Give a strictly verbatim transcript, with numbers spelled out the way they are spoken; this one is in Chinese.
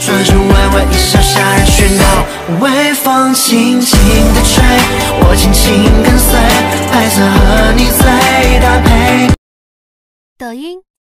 说着微微一笑，吓人喧闹。微风轻轻地吹，我轻轻跟随，拍摄和你最搭配。 抖音、